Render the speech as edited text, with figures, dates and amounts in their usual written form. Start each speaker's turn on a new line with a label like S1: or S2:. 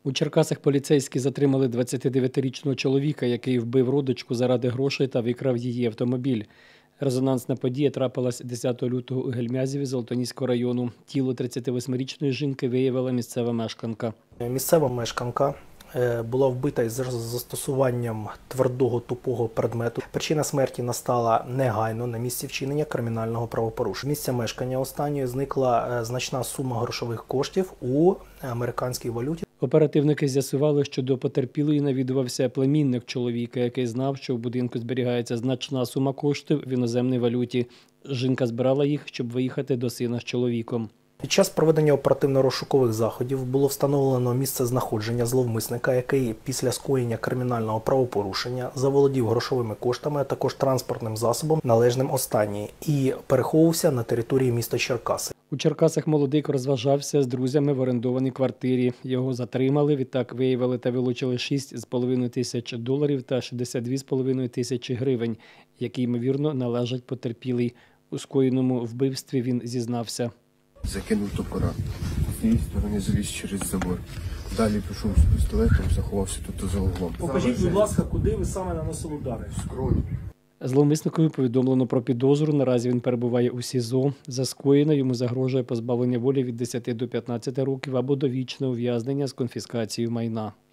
S1: У Черкасах поліцейські затримали 29-річного чоловіка, який вбив родичку заради грошей та викрав її автомобіль. Резонансна подія трапилась 10 лютого у Гельмязеві Золотоніського району. Тіло 38-річної жінки виявила місцева мешканка.
S2: Місцева мешканка була вбита із застосуванням твердого тупого предмету. Причина смерті настала негайно на місці вчинення кримінального правопорушення. З місця мешкання останньої зникла значна сума грошових коштів у американській валюті.
S1: Оперативники з'ясували, що до потерпілої навідувався племінник чоловіка, який знав, що в будинку зберігається значна сума коштів в іноземній валюті. Жінка збирала їх, щоб виїхати до сина з чоловіком.
S2: Під час проведення оперативно-розшукових заходів було встановлено місце знаходження зловмисника, який після скоєння кримінального правопорушення заволодів грошовими коштами, а також транспортним засобом, належним останній, і переховувався на території міста Черкаси.
S1: У Черкасах молодик розважався з друзями в орендованій квартирі. Його затримали, відтак виявили та вилучили $6,5 тисяч та 62,5 тисячі гривень, які, ймовірно, належать потерпілій. У скоєному вбивстві він зізнався.
S3: Закинув топора. З цієї сторони заліз через забор. Далі пішов з пістолетом, заховався тут за углом.
S2: Покажіть, будь ласка, куди ви саме наносили удари?
S3: З кров'ю.
S1: Зловмисникові повідомлено про підозру. Наразі він перебуває у СІЗО. За скоєне йому загрожує позбавлення волі від 10 до 15 років або довічне ув'язнення з конфіскацією майна.